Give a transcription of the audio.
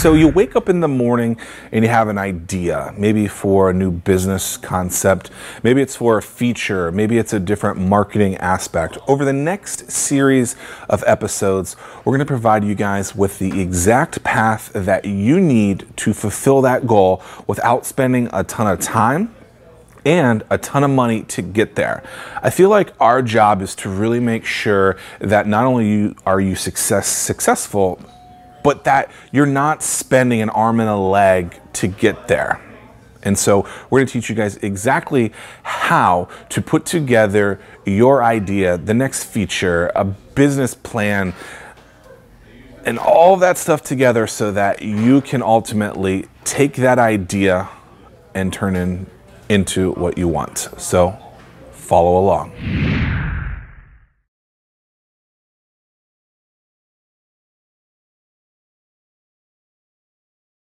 So you wake up in the morning and you have an idea, maybe for a new business concept, maybe it's for a feature, maybe it's a different marketing aspect. Over the next series of episodes, we're going to provide you guys with the exact path that you need to fulfill that goal without spending a ton of time and a ton of money to get there. I feel like our job is to really make sure that not only are you successful, but that you're not spending an arm and a leg to get there. And so we're going to teach you guys exactly how to put together your idea, the next feature, a business plan, and all that stuff together so that you can ultimately take that idea and turn into what you want. So follow along.